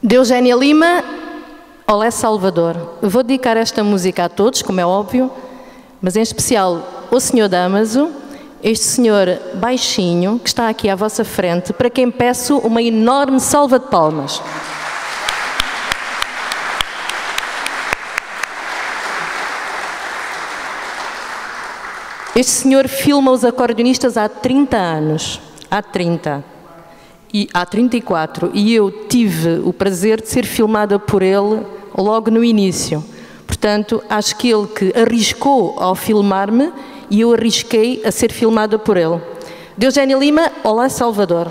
De Eugénia Lima, Olé Salvador. Eu vou dedicar esta música a todos, como é óbvio, mas em especial ao Sr. Damaso, este senhor baixinho que está aqui à vossa frente, para quem peço uma enorme salva de palmas. Este senhor filma os acordeonistas há 30 anos. Há 30. E há 34. E eu tive o prazer de ser filmada por ele logo no início. Portanto, acho que ele que arriscou ao filmar-me e eu arrisquei a ser filmada por ele. De Eugénia Lima, Olá Salvador.